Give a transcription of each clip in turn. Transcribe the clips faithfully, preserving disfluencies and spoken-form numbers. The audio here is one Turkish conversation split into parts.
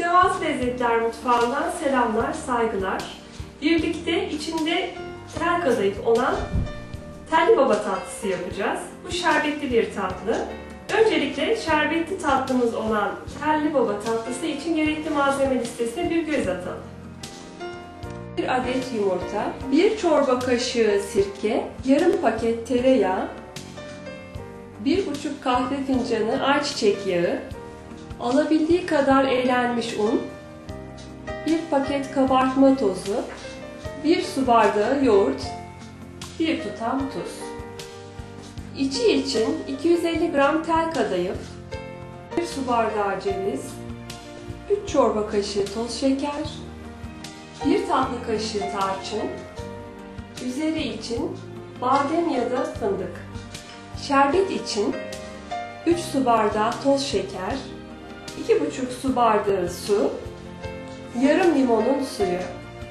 Mütevazı Lezzetler Mutfağı'ndan selamlar, saygılar. Birlikte içinde tel kadayıf olan telli baba tatlısı yapacağız. Bu şerbetli bir tatlı. Öncelikle şerbetli tatlımız olan telli baba tatlısı için gerekli malzeme listesine bir göz atalım. Bir adet yumurta, bir çorba kaşığı sirke, yarım paket tereyağı, bir buçuk kahve fincanı ayçiçek yağı, alabildiği kadar elenmiş un, bir paket kabartma tozu, bir su bardağı yoğurt, bir tutam tuz. İçi için iki yüz elli gram tel kadayıf, bir su bardağı ceviz, üç çorba kaşığı toz şeker, bir tatlı kaşığı tarçın, üzeri için badem ya da fındık. Şerbet için üç su bardağı toz şeker, iki buçuk su bardağı su, yarım limonun suyu.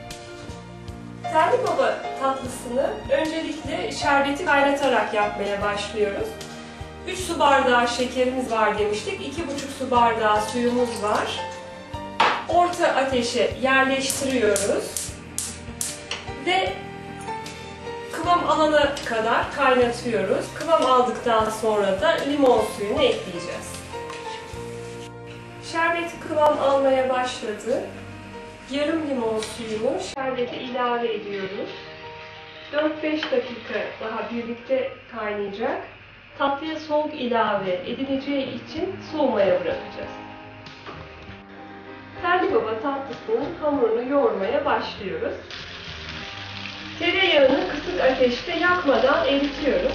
Telli baba tatlısını öncelikle şerbeti kaynatarak yapmaya başlıyoruz. üç su bardağı şekerimiz var demiştik, iki buçuk su bardağı suyumuz var. Orta ateşe yerleştiriyoruz ve kıvam alana kadar kaynatıyoruz. Kıvam aldıktan sonra da limon suyunu ekleyeceğiz. Şerbet kıvam almaya başladı. Yarım limon suyunu şerbete ilave ediyoruz. dört beş dakika daha birlikte kaynayacak. Tatlıya soğuk ilave edileceği için soğumaya bırakacağız. Telli baba tatlısının hamurunu yoğurmaya başlıyoruz. Tereyağını kısık ateşte yakmadan eritiyoruz.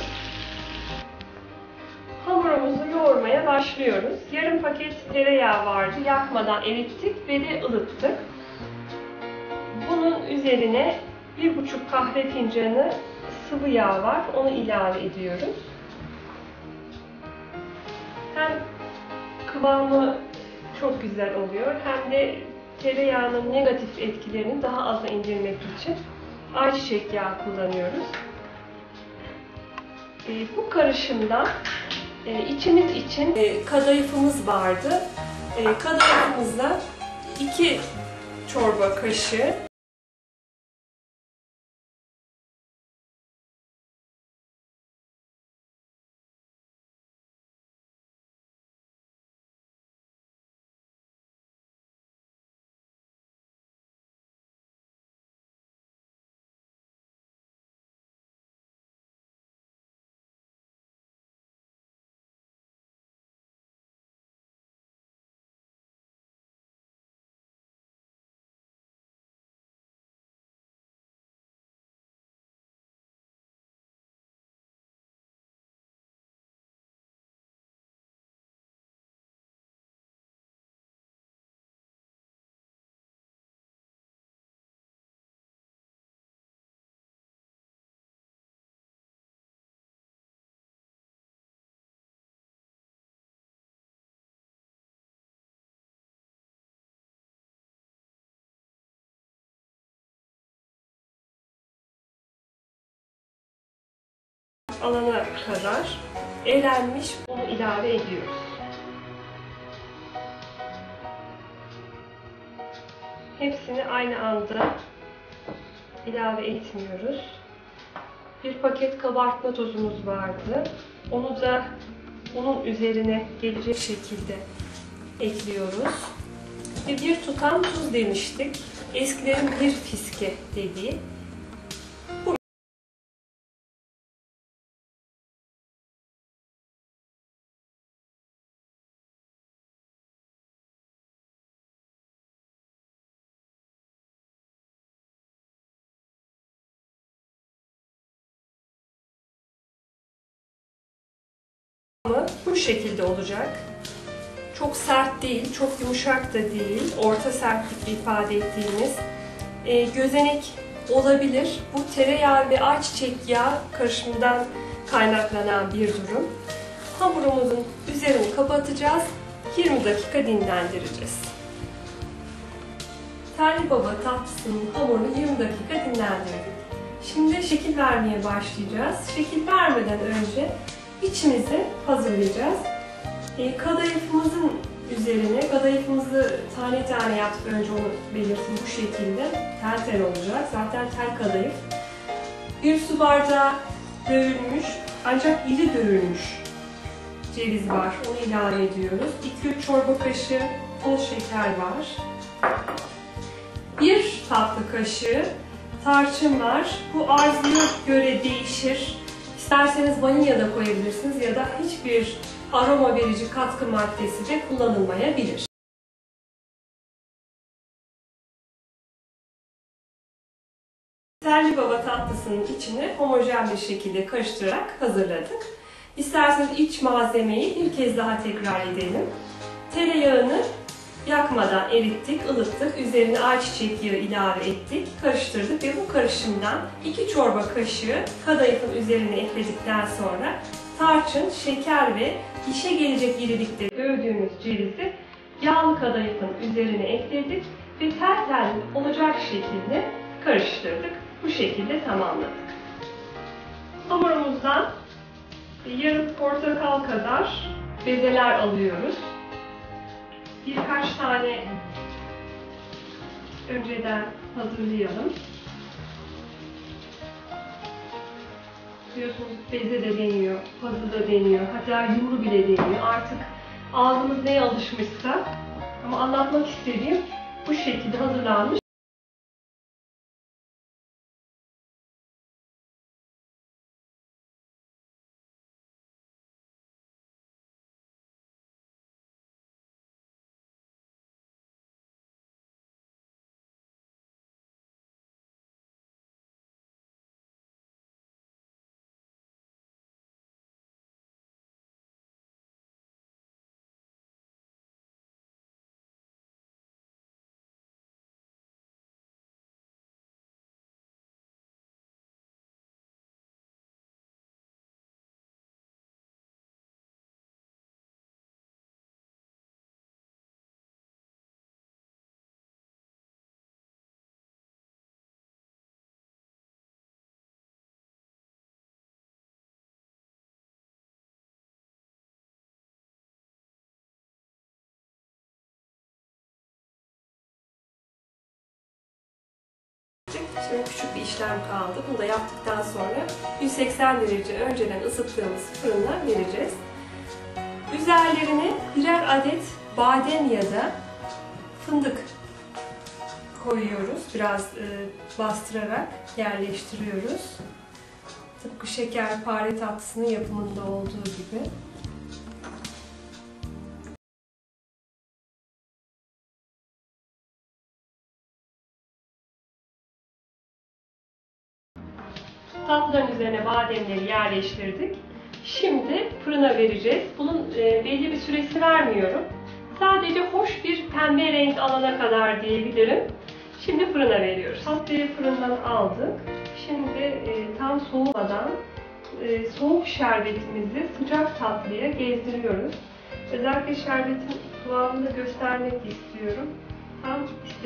Hamurumuzu yoğurmaya başlıyoruz. Yarım paket tereyağı vardı. Yakmadan erittik ve de ılıttık. Bunun üzerine bir buçuk kahve fincanı sıvı yağ var. Onu ilave ediyoruz. Hem kıvamı çok güzel oluyor hem de tereyağının negatif etkilerini daha aza indirmek için ayçiçek yağı kullanıyoruz. E, bu karışımda e, içimiz için e, kadayıfımız vardı. E, kadayıfımızda iki çorba kaşığı alana kadar elenmiş unu ilave ediyoruz. Hepsini aynı anda ilave etmiyoruz. Bir paket kabartma tozumuz vardı. Onu da unun üzerine gelecek şekilde ekliyoruz. Ve bir tutam tuz demiştik. Eskilerin bir fiske dediği. Bu şekilde olacak. Çok sert değil, çok yumuşak da değil. Orta sertlik ifade ettiğimiz e, gözenek olabilir. Bu tereyağı ve ayçiçek yağı karışımından kaynaklanan bir durum. Hamurumuzun üzerini kapatacağız. yirmi dakika dinlendireceğiz. Telli baba tatlısının hamurunu yirmi dakika dinlendirdik. Şimdi şekil vermeye başlayacağız. Şekil vermeden önce İçimizi hazırlayacağız. E, kadayıfımızın üzerine kadayıfımızı tane tane yaptık. Önce onu belirttim, bu şekilde tel tel olacak. Zaten tel kadayıf. Bir su bardağı dövülmüş ancak iri dövülmüş ceviz var. Onu ilave ediyoruz. iki üç çorba kaşığı toz şeker var. bir tatlı kaşığı tarçın var. Bu arzuya göre değişir. İsterseniz vanilya da koyabilirsiniz ya da hiçbir aroma verici katkı maddesi de kullanılmayabilir. Telli baba tatlısının içine homojen bir şekilde karıştırarak hazırladık. İsterseniz iç malzemeyi bir kez daha tekrar edelim. Tereyağını yakmadan erittik, ılıttık. Üzerine ayçiçek yağı ilave ettik, karıştırdık ve bu karışımdan iki çorba kaşığı kadayıfın üzerine ekledikten sonra tarçın, şeker ve dişe gelecek irilikte dövdüğümüz cevizi yağlı kadayıfın üzerine ekledik ve tel tel olacak şekilde karıştırdık. Bu şekilde tamamladık. Hamurumuzdan yarım portakal kadar bezeler alıyoruz. Birkaç tane önceden hazırlayalım. Biliyorsunuz beze de deniyor, pazı da deniyor, hatta yumru bile deniyor. Artık ağzımız neye alışmışsa, ama anlatmak istediğim bu şekilde hazırlanmış. Şimdi küçük bir işlem kaldı. Bunu da yaptıktan sonra yüz seksen derece önceden ısıttığımız fırına vereceğiz. Üzerlerine birer adet badem ya da fındık koyuyoruz. Biraz e, bastırarak yerleştiriyoruz. Tıpkı şekerpare tatlısının yapımında olduğu gibi. Tatlıların üzerine bademleri yerleştirdik. Şimdi fırına vereceğiz. Bunun e, belli bir süresini vermiyorum. Sadece hoş bir pembe renk alana kadar diyebilirim. Şimdi fırına veriyoruz. Tatlıyı fırından aldık. Şimdi e, tam soğumadan e, soğuk şerbetimizi sıcak tatlıya gezdiriyoruz. Özellikle şerbetin kıvamını göstermek istiyorum. Tam işte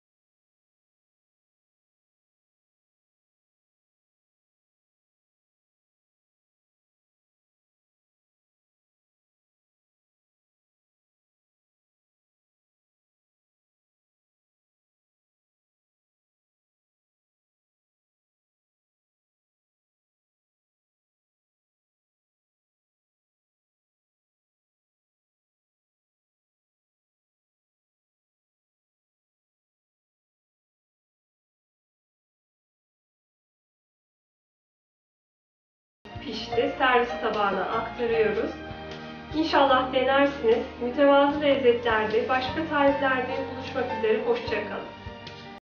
pişti. Servis tabağına aktarıyoruz. İnşallah denersiniz. Mütevazı lezzetlerde, başka tariflerde buluşmak üzere. Hoşça kalın.